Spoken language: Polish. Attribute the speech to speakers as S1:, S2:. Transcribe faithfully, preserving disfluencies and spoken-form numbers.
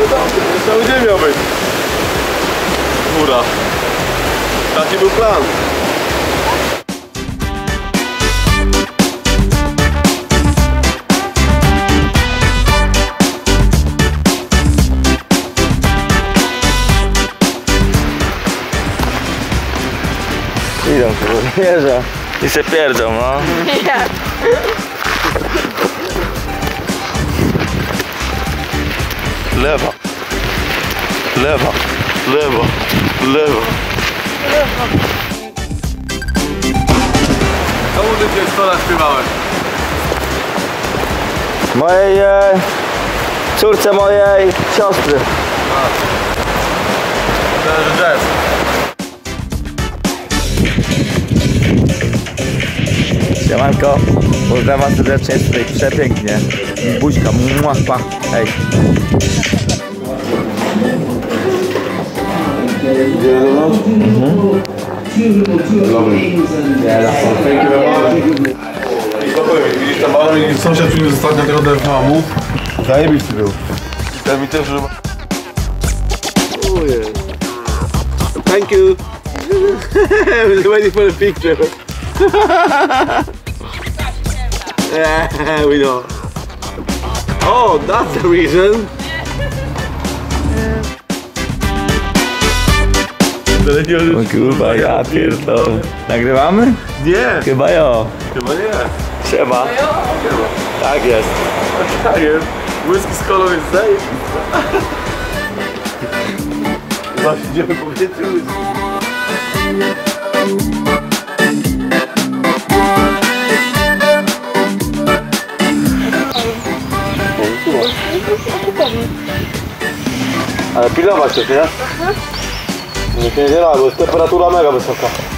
S1: Cały dzień miał być. Góra. Taki był plan.
S2: Idą tu, wierzę. I se pierdzą, no.
S3: Nie.
S1: Lewa. Lewa. Lewa. Lewa. Komu ty gdzieś sto lat śpiewałeś?
S2: Mojej e, córce mojej siostry.
S1: To jest jazz.
S2: Siemanko, pozdrawiam was serdecznie, jest tutaj przepięknie. Buźka, mua, pa, hej.
S1: Widzisz tam balon i sąsiad przyniósł ostatnio tego D F M-u. Zajebisty był. I ten mi też, że...
S4: Thank you. I was waiting for the picture. Yeah, we know. Oh, that's the reason.
S2: O kurwa, ja pierdolę. Nagrywamy?
S1: Nie!
S2: Chyba jo.
S1: Chyba nie.
S2: Siema. Tak jest.
S1: Tak jest. Whisky z kolą jest zajebista. Właśnie idziemy po wietrze whisky. Ale pilnować też, nie? Nie, nie, nie, bo jest temperatura mega wysoka.